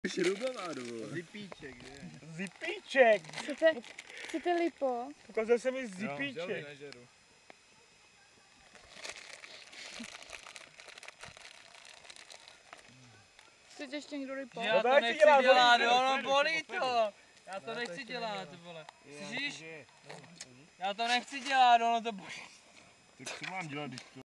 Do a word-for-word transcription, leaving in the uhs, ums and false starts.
Šrubová, do. Zipíček, je. Zipíček! Chcete, chcete lipo? Ukazuje se mi zipíček. Jo, nežeru. Chcete ještě někdo lipo? Já to No, nechci dělá, dělat, bolí, jo, no bolí, bolí bolí. to. Já to nechci dělat, vole. Slyšíš? Já to nechci dělat, ono to bolí. Tak co mám dělat, když to